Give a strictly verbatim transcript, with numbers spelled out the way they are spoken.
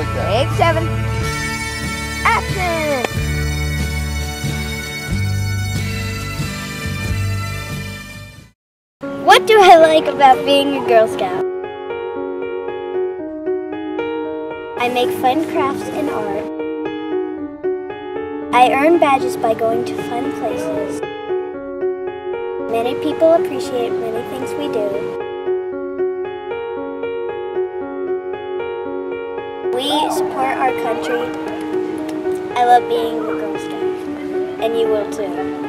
Take seven. Action! What do I like about being a Girl Scout? I make fun crafts and art. I earn badges by going to fun places. Many people appreciate many things we do. We support our country. I love being a Girl Scout, and you will too.